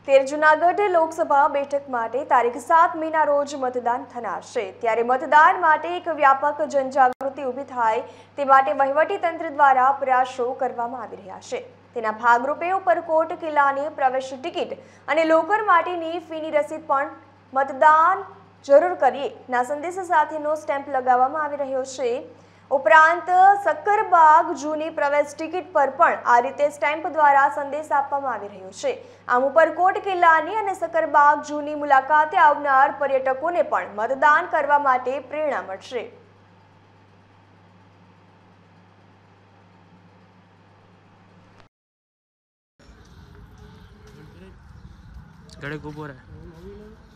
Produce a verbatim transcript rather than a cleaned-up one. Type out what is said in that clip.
તેર જૂનાગઢ લોકસભા બેઠક માટે તારીખ સાત મેના રોજ મતદાન થનાર છે। ત્યારે મતદાન માટે એક વ્યાપક જનજાગૃતિ ઊભી થાય તે માટે વહીવટીતંત્ર દ્વારા પ્રયાસો કરવામાં આવી રહ્યા છે। તેના ભાગરૂપે ઉપરકોટ કિલ્લાની પ્રવેશ ટિકિટ અને લોકર માટેની ફીની રસીદ પણ મતદાન જરૂર કરીએ ના સંદેશ સાથેનો સ્ટેમ્પ લગાવવામાં આવી રહ્યો છે। ઉપરાંત સક્કરબાગ જૂની પ્રવેશ ટિકિટ પર પણ આ રીતે સ્ટેમ્પ દ્વારા સંદેશ આપવામાં આવી રહ્યો છે। આમ ઉપરકોટ કિલ્લાની અને સક્કરબાગ જૂની મુલાકાતે આવનાર પર્યટકોને પણ મતદાન કરવા માટે પ્રેરણા મળશે। ઘડે ઉભો રહે।